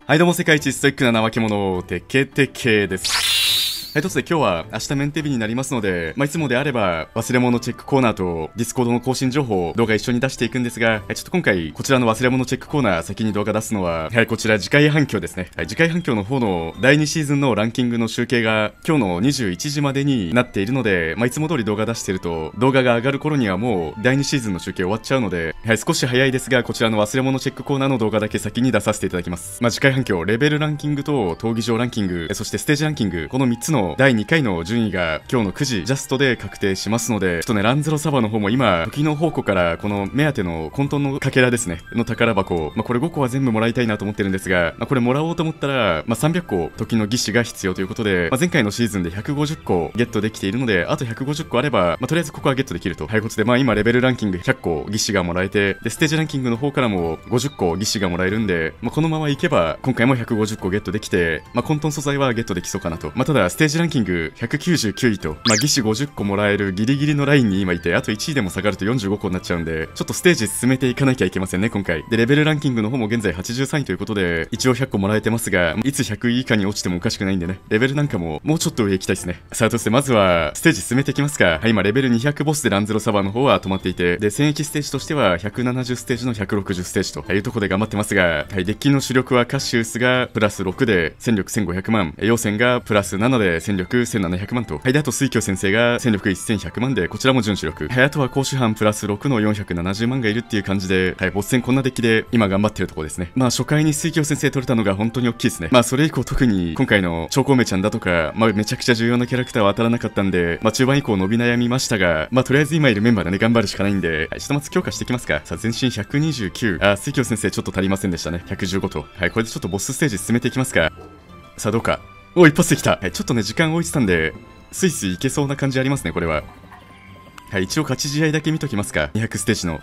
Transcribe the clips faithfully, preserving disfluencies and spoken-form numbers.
はいどうも、世界一ストイックな怠け者、テケテケです。はい、ということで今日は明日メンテ日になりますので、まあ、いつもであれば忘れ物チェックコーナーとディスコードの更新情報、動画一緒に出していくんですが、ちょっと今回こちらの忘れ物チェックコーナー先に動画出すのは、はい、こちら次回反響ですね。はい、次回反響の方のだいにシーズンのランキングの集計が今日のにじゅういちじまでになっているので、まあ、いつも通り動画出してると動画が上がる頃にはもうだいにシーズンの集計終わっちゃうので、はい、少し早いですがこちらの忘れ物チェックコーナーの動画だけ先に出させていただきます。まあ、次回反響、レベルランキングと闘技場ランキング、そしてステージランキング、このみっつのだいにかいの順位が今日のくじジャストで確定しますので、ちょっとねランゼロサバの方も今時の宝庫からこの目当ての混沌のかけらですねの宝箱、まあ、これごこは全部もらいたいなと思ってるんですが、まあ、これもらおうと思ったら、まあ、さんびゃっこ時の義士が必要ということで、まあ、前回のシーズンでひゃくごじゅっこゲットできているので、あとひゃくごじゅっこあれば、まあ、とりあえずここはゲットできるということで、まあ、今レベルランキングひゃっこ義士がもらえて、でステージランキングの方からもごじゅっこ義士がもらえるんで、まあ、このままいけば今回もひゃくごじゅっこゲットできて、まあ、混沌素材はゲットできそうかなと。まあ、ただステージランキングひゃくきゅうじゅうきゅういと、まあ、義士ごじゅっこもらえるギリギリのラインに今いて、あといちいでも下がるとよんじゅうごこになっちゃうんで、ちょっとステージ進めていかなきゃいけませんね今回で。レベルランキングの方も現在はちじゅうさんいということで、一応ひゃっこもらえてますが、いつひゃくい以下に落ちてもおかしくないんでね、レベルなんかももうちょっと上行きたいですね。さあ、そしてまずはステージ進めていきますか。はい、今レベルにひゃくボスでランゼロサバーの方は止まっていて、で戦役ステージとしてはひゃくななじゅうステージのひゃくろくじゅうステージというところで頑張ってますが、はい、デッキの主力はカシウスがプラスろくで戦力せんごひゃくまん、陽線がプラスななで戦力せんななひゃくまんと、はい、であと水鏡先生が戦力せんひゃくまんでこちらも準主力、はい、あとは甲州藩プラスろくのよんひゃくななじゅうまんがいるっていう感じで、はい、ボス戦こんなデッキで今頑張ってるところですね。まあ初回に水鏡先生取れたのが本当に大きいですね。まあそれ以降特に今回の超コウメちゃんだとか、まあめちゃくちゃ重要なキャラクターは当たらなかったんで、まあ中盤以降伸び悩みましたが、まあとりあえず今いるメンバーでね頑張るしかないんで、はい、ちょっとまず強化していきますか。さあ全身ひゃくにじゅうきゅう、あ水鏡先生ちょっと足りませんでしたね。ひゃくじゅうごと、はい、これでちょっとボスステージ進めていきますか。さあどうか、お一発できた。はい、ちょっとね時間置いてたんでスイスイいけそうな感じありますねこれは。はい、一応勝ち試合だけ見ときますか。にひゃくステージの、はい、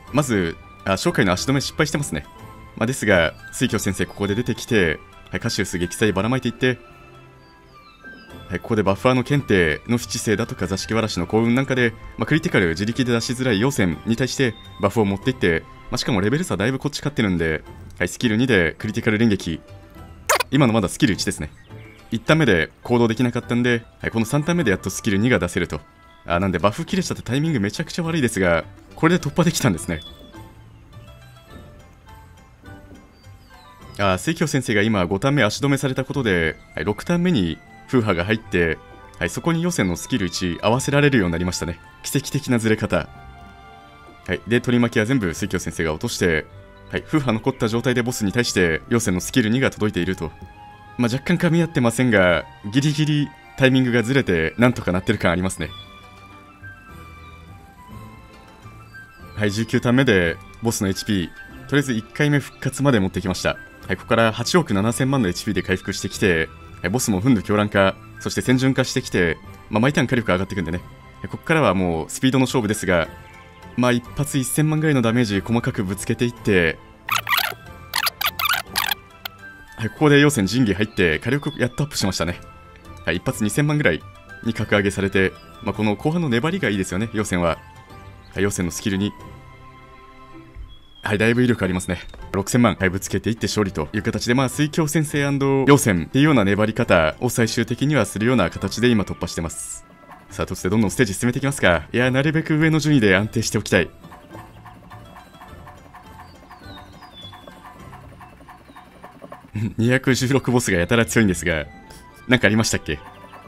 まずあ紹介の足止め失敗してますね。まあ、ですが水鏡先生ここで出てきて、はい、カシウス撃砕ばらまいていって、はい、ここでバッファーの検定の七星だとか座敷わらしの幸運なんかで、まあ、クリティカル自力で出しづらい陽線に対してバフを持っていって、まあ、しかもレベル差だいぶこっち勝ってるんで、はい、スキルにでクリティカル連撃、今のまだスキルいちですね。いちターン目で行動できなかったんで、はい、このさんターン目でやっとスキルにが出せると。あなんでバフ切れちゃってタイミングめちゃくちゃ悪いですが、これで突破できたんですね。あ水鏡先生が今ごターン目足止めされたことで、はい、ろくターン目に風波が入って、はい、そこに予選のスキルいち合わせられるようになりましたね。奇跡的なずれ方。はい、で取り巻きは全部水鏡先生が落として、はい、風波残った状態でボスに対して予選のスキルにが届いていると。まあ、若干噛み合ってませんがギリギリタイミングがずれてなんとかなってる感ありますね。はい、じゅうきゅうターン目でボスの エイチピー とりあえずいっかいめ復活まで持ってきました。はい、ここからはちおくななせんまんの エイチピー で回復してきて、はい、ボスも憤怒狂乱化、そして戦順化してきて、まあ、毎ターン火力上がっていくんでね、ここからはもうスピードの勝負ですが、まあ一発せんまんぐらいのダメージ細かくぶつけていって、はい、ここで陽線陣技入って火力やっとアップしましたね。はい、一発にせんまんぐらいに格上げされて、まあ、この後半の粘りがいいですよね陽線は。はい、陽線のスキルに、はい、だいぶ威力ありますね。ろくせんまん、はい、ぶつけていって勝利という形で、まあ水鏡先生&陽線っていうような粘り方を最終的にはするような形で今突破してます。さあとしてどんどんステージ進めていきますか。いやなるべく上の順位で安定しておきたい。にひゃくじゅうろくボスがやたら強いんですが、なんかありましたっけ？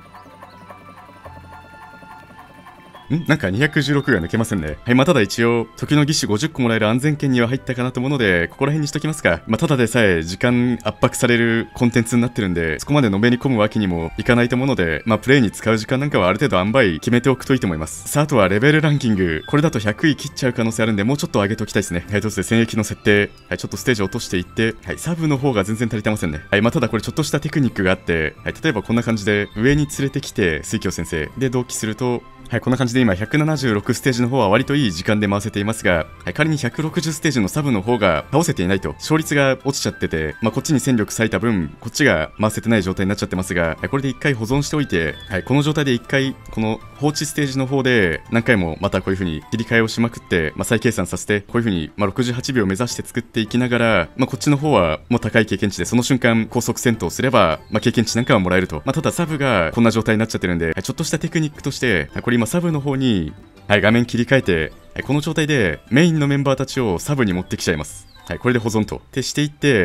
んなんかにひゃくじゅうろくが抜けませんね。はい、まあただ一応時の義士ごじゅっこもらえる安全圏には入ったかなと思うので、ここら辺にしときますか。まあただでさえ時間圧迫されるコンテンツになってるんで、そこまでのめり込むわけにもいかないと思うので、まあプレイに使う時間なんかはある程度塩梅決めておくといいと思います。さああとはレベルランキング、これだとひゃくい切っちゃう可能性あるんで、もうちょっと上げておきたいですね。はい、ということで戦役の設定、はい、ちょっとステージ落としていって、はい、サブの方が全然足りてませんね。はい、まあただこれちょっとしたテクニックがあって、はい、例えばこんな感じで上に連れてきて水鏡先生で同期すると、 はい、こんな感じで今ひゃくななじゅうろくステージの方は割といい時間で回せていますが、はい、仮にひゃくろくじゅうステージのサブの方が倒せていないと、勝率が落ちちゃってて、まあ、こっちに戦力割いた分、こっちが回せてない状態になっちゃってますが、はい、これで一回保存しておいて、はい、この状態で一回、この放置ステージの方で、何回もまたこういう風に切り替えをしまくって、まあ、再計算させて、こういう風に、まあ、ろくじゅうはちびょう目指して作っていきながら、まあ、こっちの方はもう高い経験値で、その瞬間高速戦闘すれば、まあ、経験値なんかはもらえると。まあ、ただサブがこんな状態になっちゃってるんで、はい、ちょっとしたテクニックとして、はい、これ今サブの方に、はい、画面切り替えて、はい、この状態でメインのメンバーたちをサブに持ってきちゃいます。はい、これで保存と。ってしていって、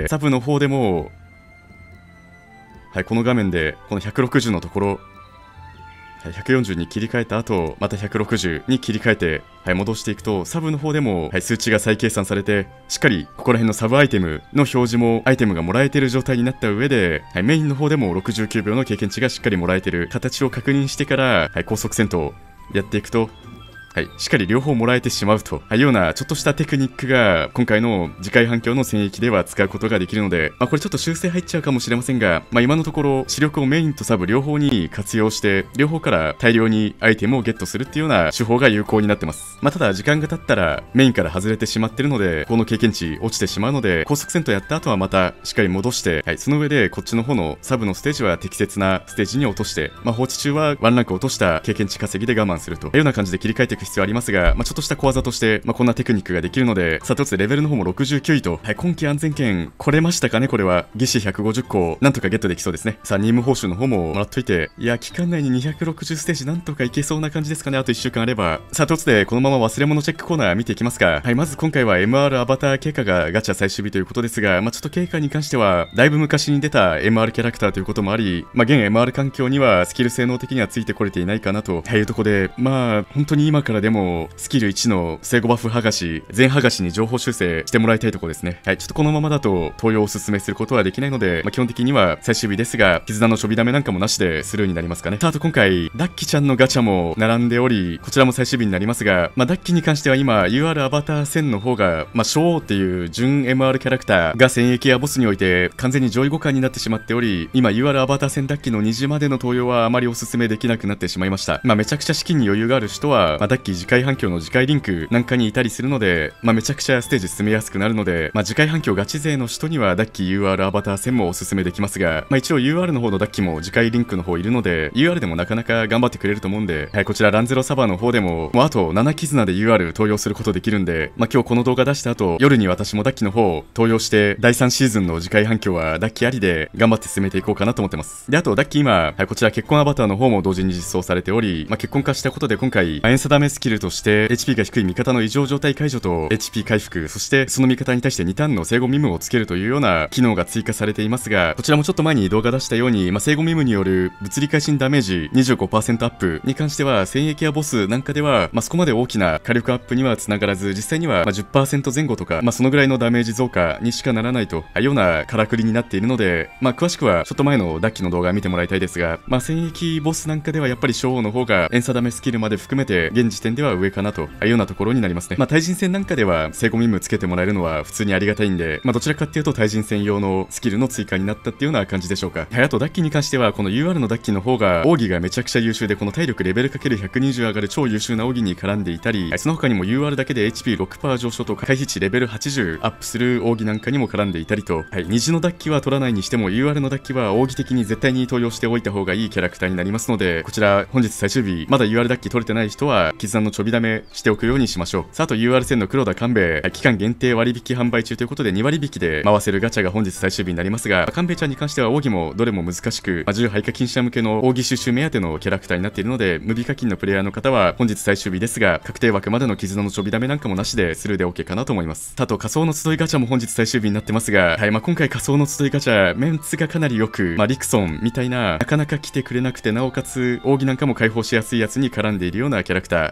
サブの方でも、はい、この画面で、このひゃくろくじゅうのところ、はい、ひゃくよんじゅうに切り替えた後、またひゃくろくじゅうに切り替えて、はい、戻していくと、サブの方でも、はい、数値が再計算されて、しっかりここら辺のサブアイテムの表示も、アイテムがもらえている状態になった上で、はい、メインの方でもろくじゅうきゅうびょうの経験値がしっかりもらえている形を確認してから、はい、高速戦闘やっていくと、はい、しっかり両方もらえてしまうというようなちょっとしたテクニックが今回の次回反響の戦役では使うことができるので、まあ、これちょっと修正入っちゃうかもしれませんが、まあ、今のところ視力をメインとサブ両方に活用して両方から大量にアイテムをゲットするっていうような手法が有効になってます。まあ、ただ時間が経ったらメインから外れてしまってるのでこの経験値落ちてしまうので、高速戦闘やった後はまたしっかり戻して、はい、その上でこっちの方のサブのステージは適切なステージに落として、まあ、放置中はワンランク落とした経験値稼ぎで我慢するというような感じで切り替えていく必要ありますが、まあちょっとした小技として、まあ、こんなテクニックができるので、さて、とレベルの方もろくじゅうきゅういと、はい、今季安全圏来れましたかね。これは義士ひゃくごじゅっこなんとかゲットできそうですね。さあ、任務報酬の方ももらっといて、いや、期間内ににひゃくろくじゅうステージなんとかいけそうな感じですかね。あといっしゅうかんあれば。さあ、とでこのまま忘れ物チェックコーナー見ていきますか。はい、まず今回は エムアール アバター経過がガチャ最終日ということですが、まあ、ちょっと経過に関してはだいぶ昔に出た エムアール キャラクターということもあり、まあ、現 エムアール 環境にはスキル性能的にはついてこれていないかなというところで、まあ本当に今からでもスキルいちの正バフ剥がし、全剥がしに情報修正してもらいたいところですね。はい、ちょっとこのままだと投与をおすすめすることはできないので、まあ、基本的には最終日ですが、絆のちょびダメなんかもなしでスルーになりますかね。さあ、あと今回、ダッキちゃんのガチャも並んでおり、こちらも最終日になりますが、まあ、ダッキに関しては今、ユーアール アバターせんの方が、まあ、ショーっていう準 エムアール キャラクターが戦役やボスにおいて完全に上位互換になってしまっており、今、ユーアール アバターせんダッキのにじまでの投与はあまりおすすめできなくなってしまいました。まあ、めちゃくちゃ資金に余裕がある人は、まあ、ダッキ次回反響の次回リンクなんかにいたりするので、まあ、めちゃくちゃステージ進めやすくなるので、まあ、次回反響ガチ勢の人にはダッキ ユーアール アバターせんもおすすめできますが、まあ、一応 ユーアール の方のダッキも次回リンクの方いるので、 ユーアール でもなかなか頑張ってくれると思うんで、はい、こちらランゼロサバの方でももうあとなな絆で ユーアール 投与することできるんで、まあ、今日この動画出した後夜に私もダッキの方投与してだいさんシーズンの次回反響はダッキありで頑張って進めていこうかなと思ってます。で、あとダッキ今、はい、こちら結婚アバターの方も同時に実装されており、まあ、結婚化したことで今回エンサダメスキルとして エイチピー が低い味方の異常状態解除と エイチピー 回復、そしてその味方に対してにターンの生後ミムをつけるというような機能が追加されていますが、こちらもちょっと前に動画出したように、まあ、生後ミムによる物理会心ダメージ にじゅうごパーセント アップに関しては戦役やボスなんかでは、まあ、そこまで大きな火力アップにはつながらず、実際にはまあ じゅっパーセント 前後とか、まあ、そのぐらいのダメージ増加にしかならないというようなからくりになっているので、まあ、詳しくはちょっと前のダッキの動画見てもらいたいですが、まあ、戦役ボスなんかではやっぱりショーの方がエンサダメスキルまで含めて現時点では上かなというようなところになりますね。まあ、対人戦なんかでは生後ミムつけてもらえるのは普通にありがたいんで、まあ、どちらかっていうと対人戦用のスキルの追加になったっていうような感じでしょうか。はい、あとダッキに関してはこの ユーアール のダッキの方が奥義がめちゃくちゃ優秀で、この体力レベル かけるひゃくにじゅう 上がる超優秀な奥義に絡んでいたり、その他にも ユーアール だけで エイチピーろくパーセント 上昇と回避値レベルはちじゅうアップする奥義なんかにも絡んでいたりと、はい、虹のダッキは取らないにしても ユーアール のダッキは奥義的に絶対に投与しておいた方がいいキャラクターになりますので、こちら本日最終日まだ ユーアール ダッキ取れてない人は絆のちょびダメしておくようにしましょう。さあ、あと ユーアール 戦の黒田官兵衛、はい、期間限定割引販売中ということでに割引で回せるガチャが本日最終日になりますが、官兵衛ちゃんに関しては奥義もどれも難しく、まあ、じゅう廃課禁止者向けの奥義収集目当てのキャラクターになっているので、無備課金のプレイヤーの方は本日最終日ですが確定枠までの絆のちょびダメなんかもなしでスルーで OK かなと思います。あと仮想の集いガチャも本日最終日になってますが、はい、まあ、今回仮想の集いガチャメンツがかなりよく、まあ、リクソンみたいななかなか来てくれなくてなおかつ奥義なんかも解放しやすいやつに絡んでいるようなキャラクター、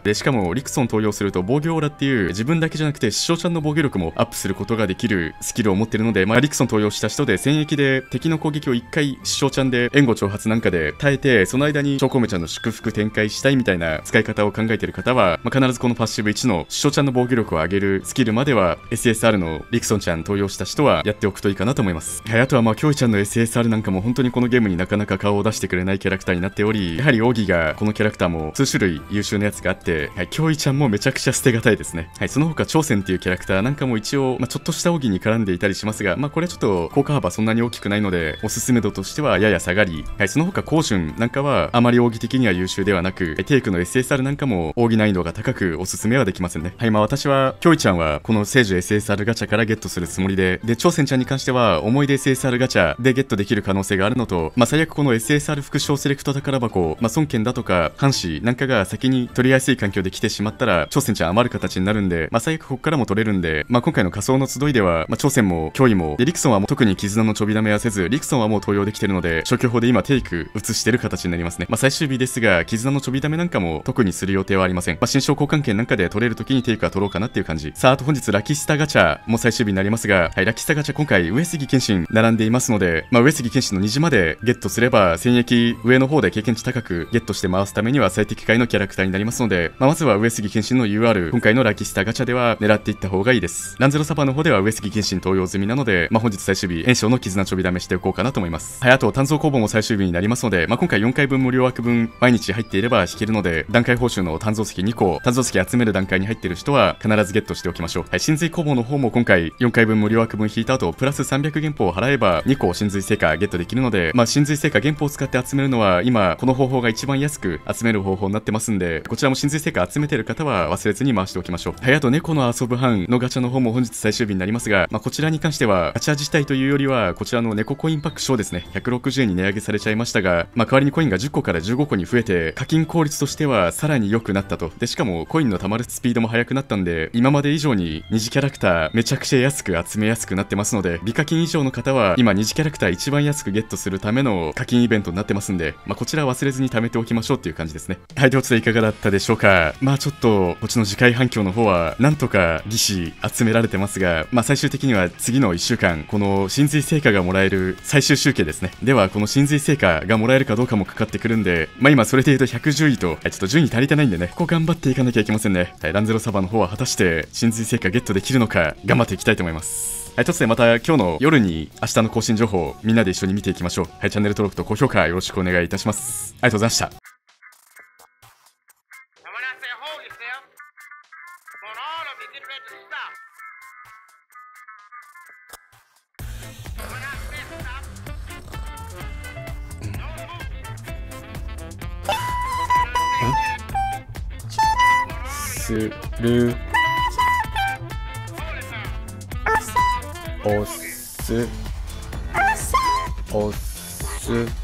で、しかもリクソン登用すると防御オーラっていう自分だけじゃなくて師匠ちゃんの防御力もアップすることができるスキルを持ってるので、まあ、リクソン登用した人で戦役で敵の攻撃をいっかい師匠ちゃんで援護挑発なんかで耐えて、その間にチョコメちゃんの祝福展開したいみたいな使い方を考えている方は、まあ、必ずこのパッシブいちの師匠ちゃんの防御力を上げるスキルまでは エスエスアール のリクソンちゃん登用した人はやっておくといいかなと思います。はい、あとはまあキョイちゃんの エスエスアール なんかも本当にこのゲームになかなか顔を出してくれないキャラクターになっており、やはりオギがこのキャラクターも数種類優秀なやつがあって、はい、キョイちゃんもめちゃくちゃ捨てがたいですね。はい、その他挑戦っていうキャラクターなんかも一応、まあ、ちょっとしたオギに絡んでいたりしますが、まあこれはちょっと効果幅そんなに大きくないのでおすすめ度としてはやや下がり、はい、その他コウジュンなんかはあまり奥義的には優秀ではなく、テイクの エスエスアール なんかも奥義難易度が高くおすすめはできませんね。はい、まあ私はキョイちゃんはこの聖樹 エスエスアール ガチャからゲットするつもりで、で挑戦ちゃんに関しては思い出 エスエスアール ガチャでゲットできる可能性があるのと、まあ最悪この エスエスアール 副賞セレクト宝箱、まあ孫権だとかハンシなんかが先に取りやすい環境で来てしまったら挑戦ちゃん余る形になるんで、まあ最悪ここからも取れるんで、まあ今回の仮想の集いでは、まあ挑戦も脅威もでリクソンはもう特に絆のちょびだめはせず、リクソンはもう登用できてるので消去法で今テイク移してる形になりますね。まあ最終日ですが絆のちょびだめなんかも特にする予定はありません。まあ新商交換券なんかで取れる時にテイクは取ろうかなっていう感じ。さあ、あと本日ラキスタガチャも最終日になりますが、はい、ラキスタガチャ今回上杉謙信並んでいますので、まあ上杉謙信の虹までゲットすれば戦役上の方で経験値高くゲットして回すためには最適解のキャラクターになりますので、まあ、まずは上杉謙信の ユーアール 今回のラキスタガチャでは狙っていった方がいいです。ランゼロサバの方では上杉謙信登用済みなので、まあ、本日最終日炎章の絆ちょび試しておこうかなと思います。はい、あと鍛造工房も最終日になりますので、まあ、今回よんかいぶん無料枠分毎日入っていれば引けるので、段階報酬の鍛造石にこ、鍛造石集める段階に入っている人は必ずゲットしておきましょう。はい、神髄工房の方も今回よんかいぶん無料枠分引いた後プラスさんびゃく元宝を払えばにこ神髄成果ゲットできるので、まあ、神髄成果元宝を使って集めるのは今この方法が一番安く集める方法になってますんで、こちらも神髄成果集めてる方は忘れずに回しておきましょう。はい、あと猫の遊ぶ班のガチャの方も本日最終日になりますが、まあ、こちらに関してはガチャ自体というよりはこちらの猫コインパック賞ですね、ひゃくろくじゅうえんに値上げされちゃいましたが、まあ、代わりにコインがじゅっこからじゅうごこに増えて課金効率としてはさらに良くなったと。でしかもコインの貯まるスピードも速くなったんで、今まで以上に二次キャラクターめちゃくちゃ安く集めやすくなってますので、美課金以上の方は今二次キャラクター一番安くゲットするための課金イベントになってますんで、まあ、こちら忘れずに貯めておきましょうっていう感じですね。はい、ということでいかがだったでしょうか。まあちょっとこっちの次回反響の方はなんとか義士集められてますが、まあ最終的には次のいっしゅうかんこの神髄成果がもらえる最終集計ですね。ではこの神髄成果がもらえるかどうかもかかってくるんで、まあ今それで言うとひゃくじゅういと、はい、ちょっと順位足りてないんでね、ここ頑張っていかなきゃいけませんね。はい、ランゼロサバの方は果たして神髄成果ゲットできるのか頑張っていきたいと思います。はい、ということでまた今日の夜に明日の更新情報みんなで一緒に見ていきましょう。はい、チャンネル登録と高評価よろしくお願いいたします。ありがとうございました。するおすおす